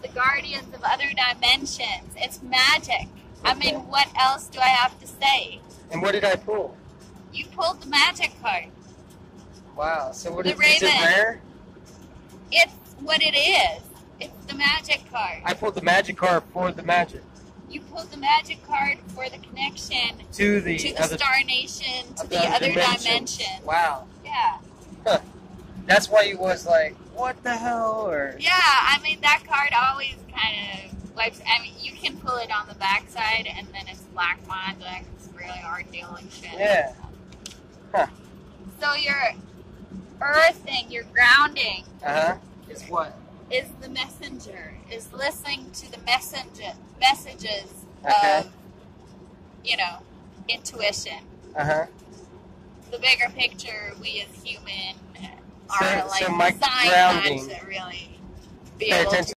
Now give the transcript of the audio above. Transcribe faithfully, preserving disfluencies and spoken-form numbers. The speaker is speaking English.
the guardians of other dimensions. It's magic. I mean, what else do I have to say? And what did I pull? You pulled the magic card. Wow. So what The is, is it Raven. rare? It's what it is. It's the magic card. I pulled the magic card for the magic. You pulled the magic card for the connection To the, to the other, Star Nation, to of the other dimensions. dimension. Wow. Yeah. Huh. That's why you was like, what the hell? Or Yeah, I mean, that card always kind of wipes. I mean, you can pull it on the backside, and then it's black magic. It's really hard dealing shit. Yeah. Huh. So your earthing, your grounding, Uh-huh. Is what? is the messenger, is listening to the messenger messages Okay. of, you know, intuition. Uh-huh. The bigger picture, we as human So- are like so my designed grounding- not to really be Pay able attention. to